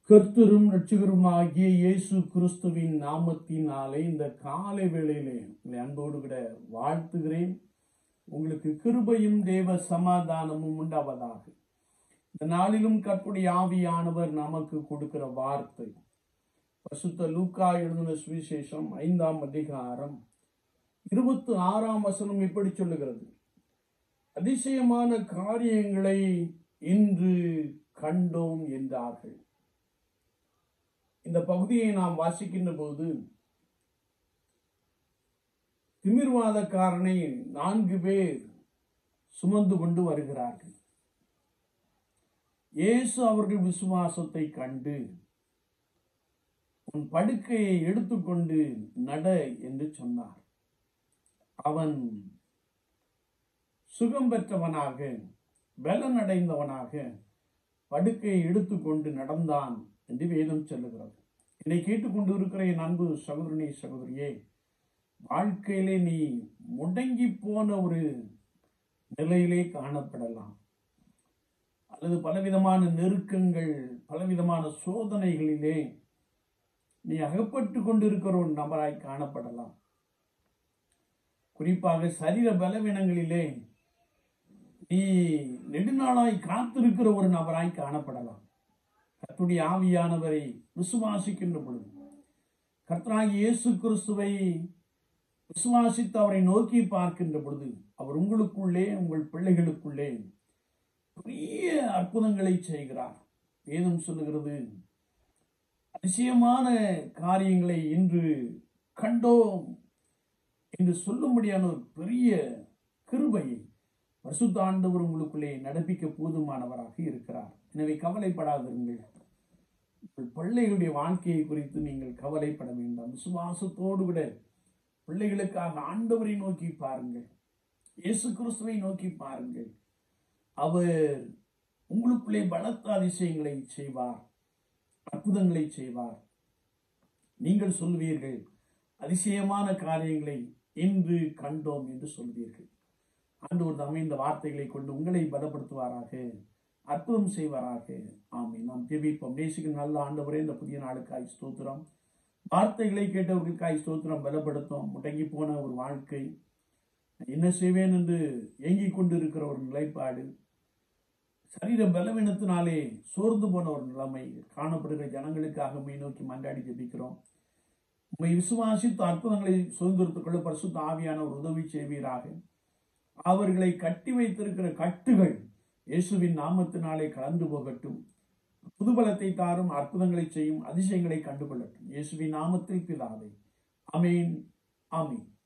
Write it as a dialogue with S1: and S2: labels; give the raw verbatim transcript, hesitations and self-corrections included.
S1: கர்த்தரும் இரட்சகருமாகிய இயேசு கிறிஸ்துவின் நாமத்தினாலே இந்த காலை வேளையிலே உங்களை அன்போடு கூட வாழ்த்துகிறேன். உங்களுக்கு கிருபையும் தேவ சமாதானமும் உண்டாவதாக. இந்த நாளிலும் கர்த்தருடைய ஆவியானவர் நமக்கு கொடுக்கிற வார்த்தை பரிசுத்த லூக்கா எழுதின சுவிசேஷம் ஐந்தாம் அதிகாரம் இருபத்தி ஆறாம் வசனம் இப்படி சொல்லுகிறது: அதிசயமான காரியங்களை இன்று கண்டோம் என்றார்கள். இந்த பகுதியை நாம் வாசிக்கின்ற போது திமிர்வாதக்காரனை நான்கு பேர் சுமந்து கொண்டு வருகிறார்கள். இயேசு அவர்கள் விசுவாசத்தை கண்டு, உன் படுக்கையை எடுத்துக்கொண்டு நட என்று சொன்னார். அவன் சுகம் பெற்றவனாக, பலனடைந்தவனாக படுக்கையை எடுத்துக்கொண்டு நடந்தான் என்று வேதம் சொல்லுகிறது. என்னை கேட்டுக்கொண்டு இருக்கிற என் அன்பு சகோதரனே, சகோதரியே, வாழ்க்கையிலே நீ முடங்கி போன ஒரு நிலையிலே காணப்படலாம், அல்லது பலவிதமான நெருக்கங்கள், பலவிதமான சோதனைகளிலே நீ அகப்பட்டு கொண்டிருக்கிற ஒரு நபராய் காணப்படலாம். குறிப்பாக சரீர பலவீனங்களிலே நீ நெடுநாளாய் காத்திருக்கிற ஒரு நபராய் காணப்படலாம். கர்த்தருடைய ஆவியானவரை விசுவாசிக்கின்ற பொழுது, கர்த்தராகிய இயேசு கிறிஸ்துவை விசுவாசித்து அவரை நோக்கி பார்க்கின்ற பொழுது, அவர் உங்களுக்குள்ளே, உங்கள் பிள்ளைகளுக்குள்ளே பெரிய அற்புதங்களை செய்கிறார். வேதம் சொல்லுகிறது, அதிசயமான காரியங்களை இன்று கண்டோம் என்று சொல்லும்படியான ஒரு பெரிய கிருபையை பரிசுத்த ஆண்டவர் உங்களுக்குள்ளே நடப்பிக்க போதுமானவராக இருக்கிறார். எனவே கவலைப்படாதிருங்கள். உங்கள் பிள்ளைகளுடைய வாழ்க்கையை குறித்து நீங்கள் கவலைப்பட வேண்டாம். விசுவாசத்தோடு கூட பிள்ளைகளுக்காக ஆண்டவரை நோக்கி பாருங்கள், இயேசு கிறிஸ்துவை நோக்கி பாருங்கள். அவர் உங்களுக்குள்ளே பலத்த அதிசயங்களை செய்வார், அற்புதங்களை செய்வார். நீங்கள் சொல்வீர்கள், அதிசயமான காரியங்களை இன்று கண்டோம் என்று சொல்வீர்கள். ஆண்டவர் தாமே இந்த வார்த்தைகளை கொண்டு உங்களை பலப்படுத்துவாராக, அற்புதம் செய்வாராக. ஆமென். நாம் ஜெபிப்போம். நேசிக்கும் நல்ல ஆண்டவரே, இந்த புதிய நாளுக்காய் ஸ்தோத்திரம். வார்த்தைகளை கேட்டவர்களுக்காய் ஸ்தோத்திரம். பலப்படுத்தும். முடங்கி போன ஒரு வாழ்க்கை, என்ன செய்வேன் என்று ஏங்கிக் கொண்டு இருக்கிற ஒரு நிலைப்பாடு, சரீர பலவீனத்தினாலே சோர்ந்து போன ஒரு நிலைமை காணப்படுகிற ஜனங்களுக்காக உம்மை நோக்கி மன்றாடி ஜெபிக்கிறோம். உம்மை விசுவாசித்து அற்புதங்களை சுதந்திரத்துக் கொள்ள பரிசுத்த ஆவியான ஒரு உதவி செய்வீராக. அவர்களை கட்டி வைத்திருக்கிற கட்டுகள் இயேசுவின் நாமத்தினாலே கலந்து போகட்டும். புதுபலத்தை தாரும், அற்புதங்களை செய்யும், அதிசயங்களை கண்டுகொள்ளட்டும். இயேசுவின் நாமத்தில் பிதாவே, ஆமென், ஆமென்.